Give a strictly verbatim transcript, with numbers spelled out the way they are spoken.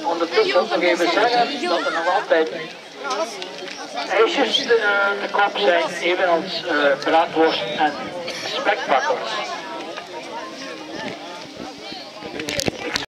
ondertussen nog even zeggen dat er nog altijd ijsjes te, uh, te koop zijn, evenals uh, braadworst en spekbakkels.